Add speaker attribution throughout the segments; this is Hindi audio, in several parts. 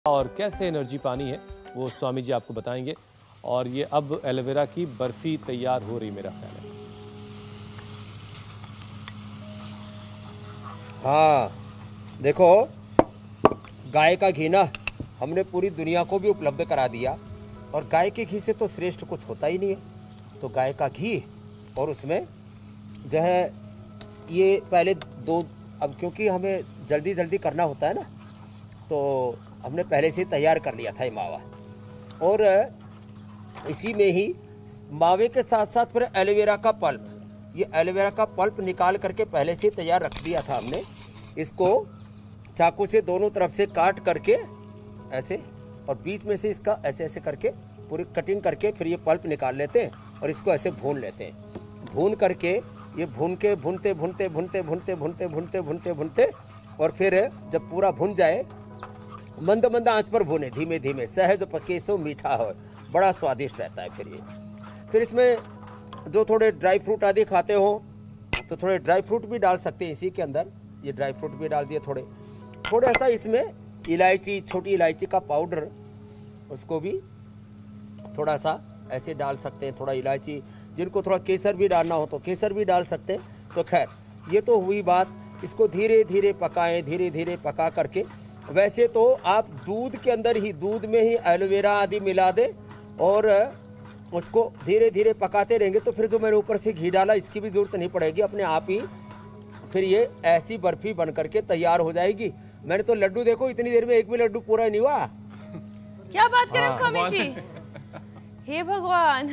Speaker 1: और कैसे एनर्जी पानी है वो स्वामी जी आपको बताएंगे। और ये अब एलोवेरा की बर्फी तैयार हो रही मेरा ख्याल है।
Speaker 2: हाँ देखो, गाय का घी ना हमने पूरी दुनिया को भी उपलब्ध करा दिया, और गाय के घी से तो श्रेष्ठ कुछ होता ही नहीं है। तो गाय का घी और उसमें जो है ये पहले दो, अब क्योंकि हमें जल्दी जल्दी करना होता है ना, तो हमने पहले से तैयार कर लिया था ये मावा, और इसी में ही मावे के साथ साथ फिर एलोवेरा का पल्प, ये एलोवेरा का पल्प निकाल करके पहले से तैयार रख दिया था हमने। इसको चाकू से दोनों तरफ से काट करके ऐसे, और बीच में से इसका ऐसे ऐसे करके पूरी कटिंग करके फिर ये पल्प निकाल लेते हैं और इसको ऐसे भून लेते हैं। भून करके ये भूनते भूनते भूनते भूनते भूनते भूनते भूनते भूनते और फिर जब पूरा भुन जाए, मंद मंद आंच पर भुने, धीमे धीमे, सहज पके सो मीठा हो, बड़ा स्वादिष्ट रहता है। फिर इसमें जो थोड़े ड्राई फ्रूट आदि खाते हो तो थोड़े ड्राई फ्रूट भी डाल सकते हैं इसी के अंदर। ये ड्राई फ्रूट भी डाल दिए थोड़ा सा इसमें इलायची, छोटी इलायची का पाउडर, उसको भी थोड़ा सा ऐसे डाल सकते हैं। थोड़ा इलायची, जिनको थोड़ा केसर भी डालना हो तो केसर भी डाल सकते हैं। तो खैर ये तो हुई बात, इसको धीरे धीरे पकाएं, धीरे धीरे पका करके। वैसे तो आप दूध के अंदर ही, दूध में ही एलोवेरा आदि मिला दें और उसको धीरे धीरे पकाते रहेंगे तो फिर जो मैंने ऊपर से घी डाला इसकी भी ज़रूरत नहीं पड़ेगी, अपने आप ही फिर ये ऐसी बर्फ़ी बन करके तैयार हो जाएगी। मैंने तो लड्डू देखो इतनी देर में एक भी लड्डू पूरा नहीं हुआ।
Speaker 3: क्या बात करें स्वामी जी, हे भगवान।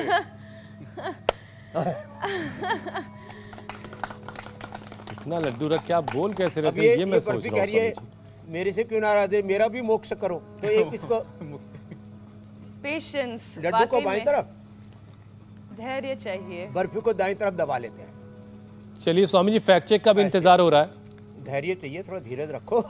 Speaker 1: इतना लड्डू रख के आप बोल कैसे रहते हैं, ये मैं सोच रहा हूँ।
Speaker 2: मेरे से क्यों नाराज है, मेरा भी मोक्ष करो। तो एक इसको
Speaker 3: पेशेंस,
Speaker 2: लड्डू को बाईं तरफ,
Speaker 3: धैर्य चाहिए,
Speaker 2: बर्फी को दाईं तरफ दबा लेते हैं।
Speaker 1: चलिए स्वामी जी, फैक्ट चेक का भी इंतजार हो रहा है।
Speaker 2: धैर्य चाहिए, थोड़ा धीरज रखो।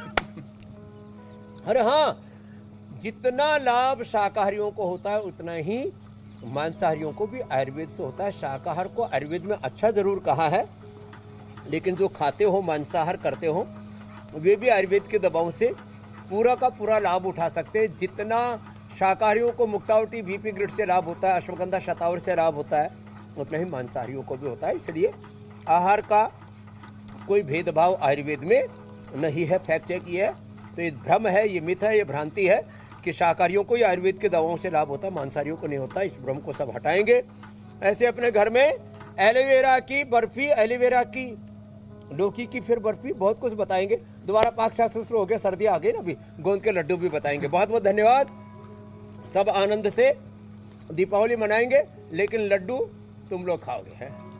Speaker 2: अरे हाँ, जितना लाभ शाकाहारियों को होता है उतना ही मांसाहारियों को भी आयुर्वेद से होता है। शाकाहार को आयुर्वेद में अच्छा जरूर कहा है, लेकिन जो खाते हो, मांसाहार करते हो, वे भी आयुर्वेद के दबाव से पूरा का पूरा लाभ उठा सकते हैं। जितना शाकाहारियों को मुक्तावटी बीपी ग्रिड से लाभ होता है, अश्वगंधा शतावर से लाभ होता है, उतना ही मांसाहारियों को भी होता है। इसलिए आहार का कोई भेदभाव आयुर्वेद में नहीं है। फैक्ट चेक ये है। तो ये भ्रम है, ये मिथ है, ये भ्रांति है कि शाकाहारियों को ही आयुर्वेद के दवाओं से लाभ होता है, मांसाहारियों को नहीं होता। इस भ्रम को सब हटाएंगे। ऐसे अपने घर में एलोवेरा की बर्फी, एलोवेरा की, लौकी की फिर बर्फी, बहुत कुछ बताएंगे। दोबारा पाक शास्त्र शुरू हो गया, सर्दी आ गई ना, अभी गोंद के लड्डू भी बताएंगे। बहुत बहुत धन्यवाद। सब आनंद से दीपावली मनाएंगे, लेकिन लड्डू तुम लोग खाओगे हैं।